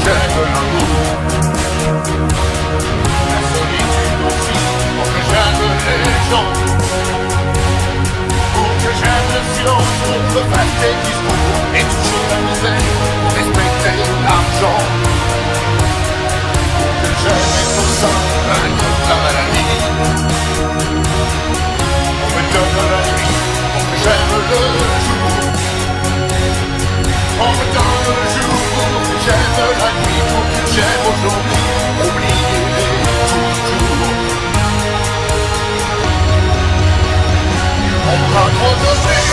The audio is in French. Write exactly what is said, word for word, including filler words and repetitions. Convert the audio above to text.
j'aime l'amour. La solitude aussi, pour que j'aime les gens. Pour que j'aime le silence, pour que fasse des discours. Et toujours la misère, pour respecter l'argent. Pour que j'aime être au sein d'un autre la maladie. On me donne la nuit, pour que j'aime le jour. On me donne le jour, pour que j'aime la nuit, pour que j'aime aujourd'hui. Oubliez-les toujours. On m'a trop donné.